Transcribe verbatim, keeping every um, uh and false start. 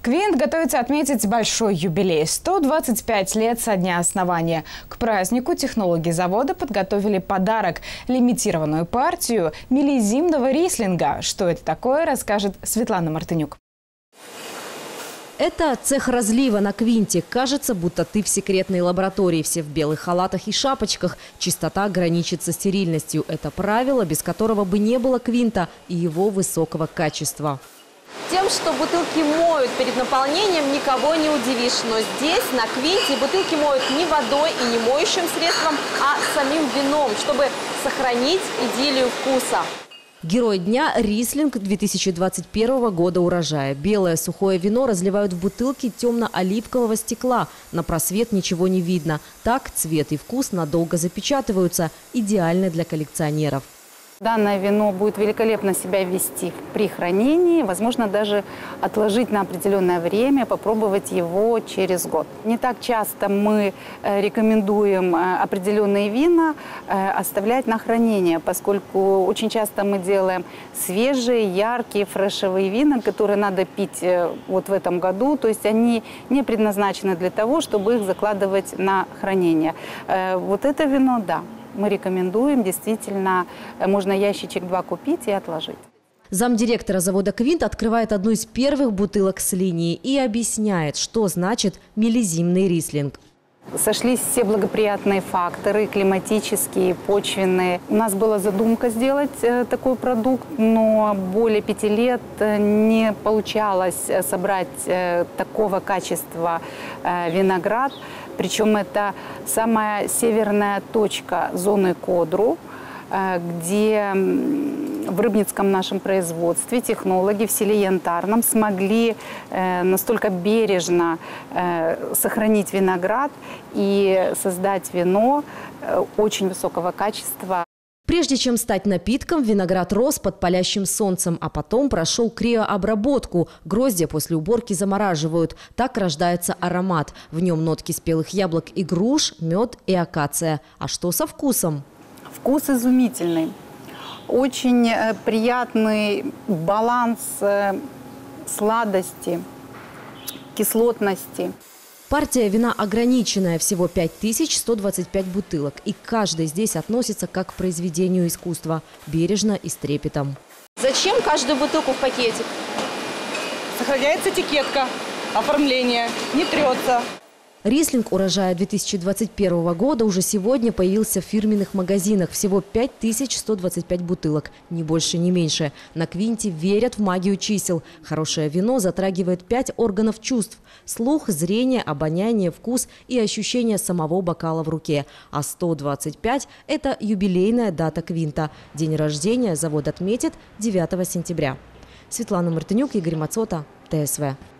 Квинт готовится отметить большой юбилей – сто двадцать пять лет со дня основания. К празднику технологи завода подготовили подарок – лимитированную партию миллизимного рислинга. Что это такое, расскажет Светлана Мартынюк. Это цех разлива на Квинте. Кажется, будто ты в секретной лаборатории. Все в белых халатах и шапочках. Чистота граничит со стерильностью. Это правило, без которого бы не было Квинта и его высокого качества. Тем, что бутылки моют перед наполнением, никого не удивишь. Но здесь, на Квинте, бутылки моют не водой и не моющим средством, а самим вином, чтобы сохранить идиллию вкуса. Герой дня – рислинг две тысячи двадцать первого года урожая. Белое сухое вино разливают в бутылки темно-оливкового стекла. На просвет ничего не видно. Так цвет и вкус надолго запечатываются. Идеально для коллекционеров. Данное вино будет великолепно себя вести при хранении, возможно, даже отложить на определенное время, попробовать его через год. Не так часто мы рекомендуем определенные вина оставлять на хранение, поскольку очень часто мы делаем свежие, яркие, фрешевые вина, которые надо пить вот в этом году. То есть они не предназначены для того, чтобы их закладывать на хранение. Вот это вино, да. Мы рекомендуем, действительно, можно ящичек два купить и отложить. Замдиректора завода «Квинт» открывает одну из первых бутылок с линии и объясняет, что значит миллизимный рислинг. Сошлись все благоприятные факторы, климатические, почвенные. У нас была задумка сделать такой продукт, но более пяти лет не получалось собрать такого качества виноград. Причем это самая северная точка зоны Кодру, где в рыбницком нашем производстве технологи в селе Янтарном смогли настолько бережно сохранить виноград и создать вино очень высокого качества. Прежде чем стать напитком, виноград рос под палящим солнцем, а потом прошел криообработку. Гроздья после уборки замораживают. Так рождается аромат. В нем нотки спелых яблок и груш, мед и акация. А что со вкусом? Вкус изумительный. Очень приятный баланс сладости, кислотности. Партия вина ограниченная, всего пять тысяч сто двадцать пять бутылок. И каждый здесь относится как к произведению искусства. Бережно и с трепетом. Зачем каждую бутылку в пакетик? Сохраняется этикетка, оформление, не трется. Рислинг урожая две тысячи двадцать первого года уже сегодня появился в фирменных магазинах. Всего пять тысяч сто двадцать пять бутылок. Ни больше, ни меньше. На Квинте верят в магию чисел. Хорошее вино затрагивает пять органов чувств. Слух, зрение, обоняние, вкус и ощущение самого бокала в руке. А сто двадцать пять – это юбилейная дата Квинта. День рождения завод отметит девятого сентября. Светлана Мартынюк, Игорь Мацота, ТСВ.